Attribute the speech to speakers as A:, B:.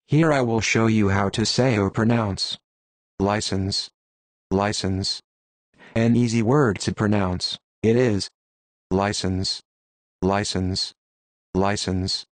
A: Here I will show you how to say or pronounce license, license. An easy word to pronounce, it is license, license, license.